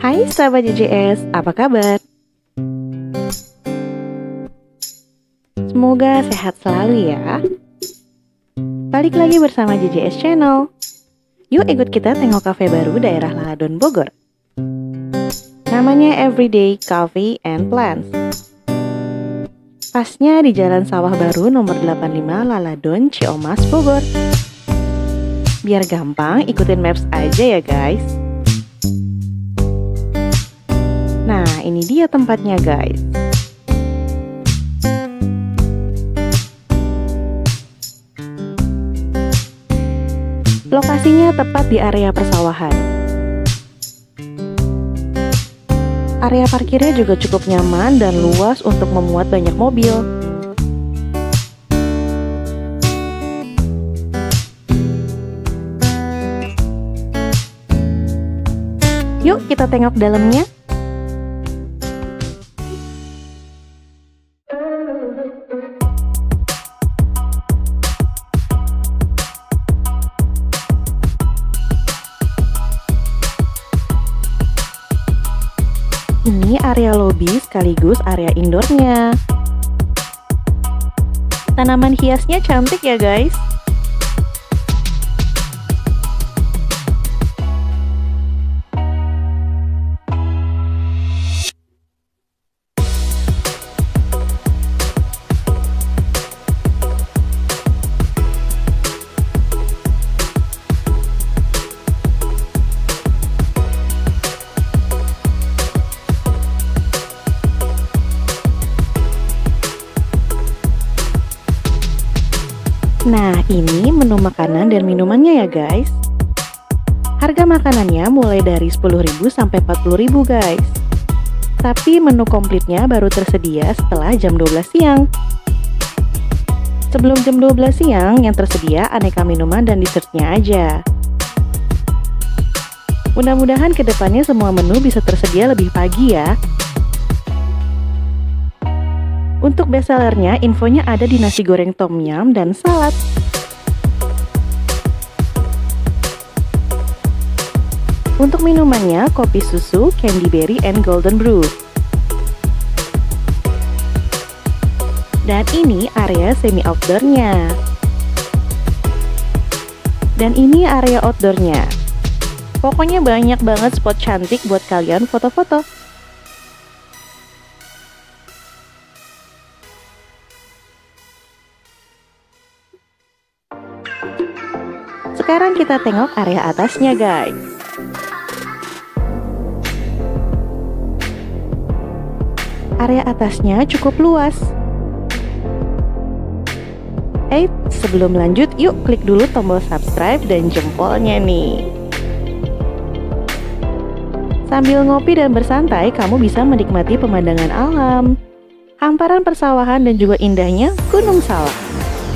Hai sahabat JJS, apa kabar? Semoga sehat selalu ya. Balik lagi bersama JJS Channel. Yuk ikut kita tengok kafe baru daerah Laladon, Bogor. Namanya Everyday Coffee and Plants. Pasnya di Jalan Sawah Baru nomor 85 Laladon, Ciamas, Bogor. Biar gampang, ikutin maps aja ya guys. Nah, ini dia tempatnya guys. Lokasinya tepat di area persawahan. Area parkirnya juga cukup nyaman dan luas untuk memuat banyak mobil. Yuk kita tengok dalamnya. Ini area lobi sekaligus area indoornya. Tanaman hiasnya cantik ya guys. Nah, ini menu makanan dan minumannya ya guys. Harga makanannya mulai dari 10.000 sampai 40.000 guys. Tapi menu komplitnya baru tersedia setelah jam 12 siang. Sebelum jam 12 siang yang tersedia aneka minuman dan dessertnya aja. Mudah-mudahan kedepannya semua menu bisa tersedia lebih pagi ya. Untuk bestsellernya, infonya ada di nasi goreng tom yum dan salad. Untuk minumannya, kopi susu, candy berry, and golden brew. Dan ini area semi outdoornya. Dan ini area outdoornya. Pokoknya banyak banget spot cantik buat kalian foto-foto. Sekarang kita tengok area atasnya guys. Area atasnya cukup luas. Sebelum lanjut yuk klik dulu tombol subscribe dan jempolnya nih. Sambil ngopi dan bersantai, kamu bisa menikmati pemandangan alam, hamparan persawahan dan juga indahnya Gunung Salak.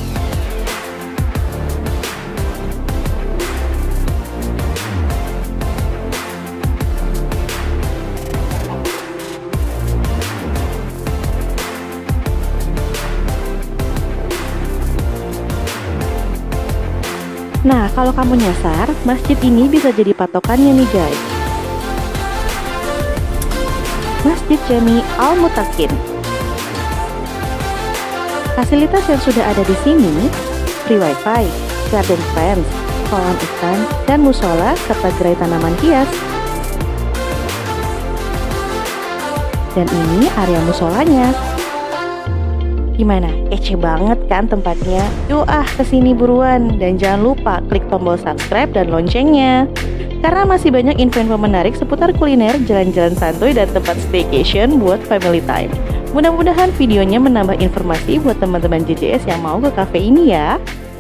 Nah, kalau kamu nyasar, masjid ini bisa jadi patokannya nih guys. Masjid Jami Al-Mutakin. Fasilitas yang sudah ada di sini, free wifi, garden fence, kolam ikan, dan musola serta gerai tanaman hias. Dan ini area musolanya. Gimana? Kece banget kan tempatnya? Yuk kesini buruan. Dan jangan lupa klik tombol subscribe dan loncengnya. Karena masih banyak info-info menarik seputar kuliner, jalan-jalan santuy, dan tempat staycation buat family time. Mudah-mudahan videonya menambah informasi buat teman-teman JJS yang mau ke cafe ini ya.